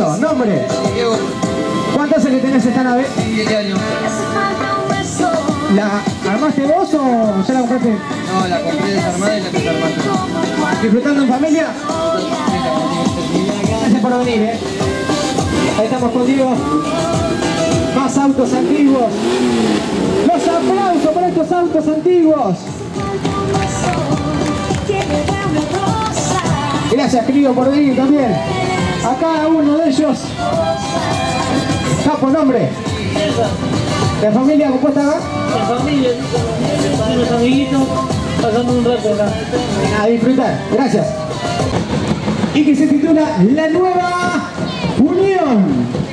Bienvenido, nombre. Diego. ¿Cuánto hace que tenés esta nave? 7 años. ¿La armaste vos o ya la compraste? No, la compré desarmada y la empecé a armar. ¿Disfrutando en familia? Gracias por venir, Ahí estamos contigo. Más autos antiguos. Los aplausos por estos autos antiguos. Gracias, querido, por venir también. A cada uno de ellos. Capo, nombre. ¿De familia compuesta acá? De familia, unos amiguitos, pasando un rato acá. A disfrutar, gracias. Y que se titula La Nueva Unión.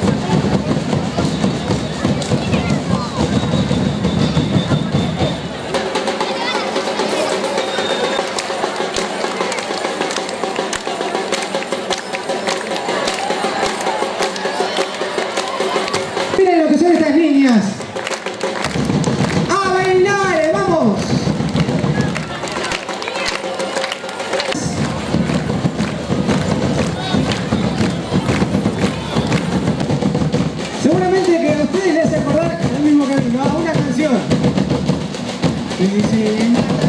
Miren lo que son estas niñas. ¡A bailar! ¡Vamos! Seguramente que a ustedes les hace acordar el mismo camino, a una canción que dice...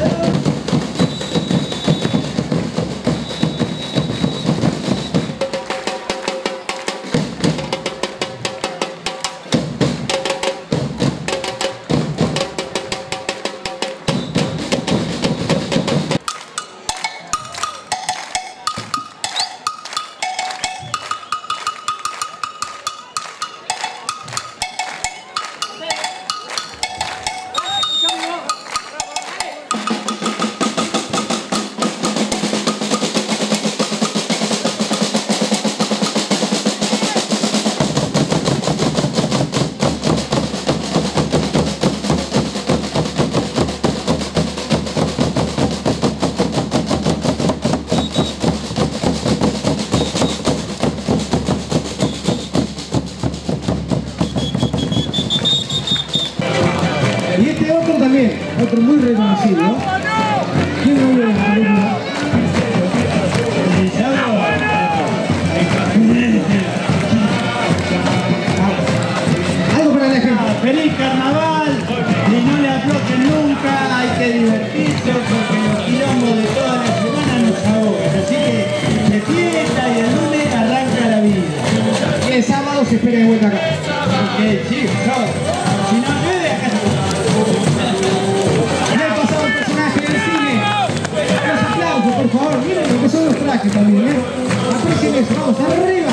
Y este otro también, otro muy reconocido. ¿Quién lo vio en la película? Algo para la gente. ¡Feliz carnaval! Y no le aflojen nunca, hay que divertirse porque los quilombos de toda la semana nos ahogan. Así que de fiesta y el lunes arranca la vida. Y el sábado se espera de vuelta acá. Ok, chicos, sábado. Si no llueve, acá En el pasado el personaje del cine. Los aplausos, por favor. Miren lo que son los trajes también, Aprecien eso, vamos, arriba.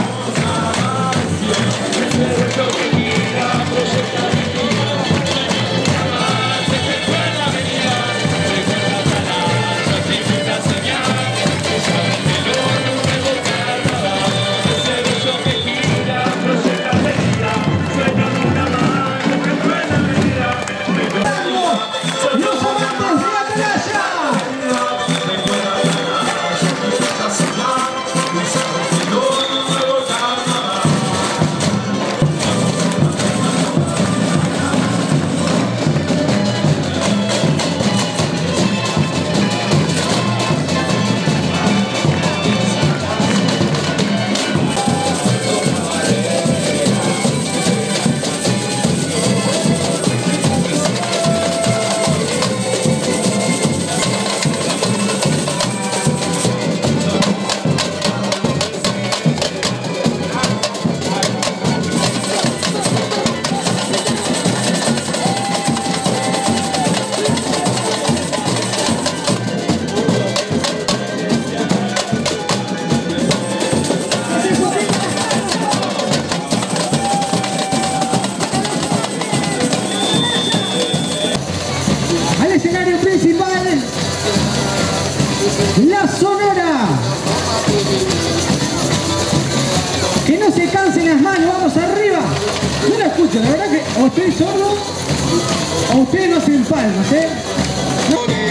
Los amantes de la playa. Al escenario principal, la Sonora. Que no se cansen las manos, vamos arriba. No la escucho, la verdad que o estoy sordo o ustedes no se empalman,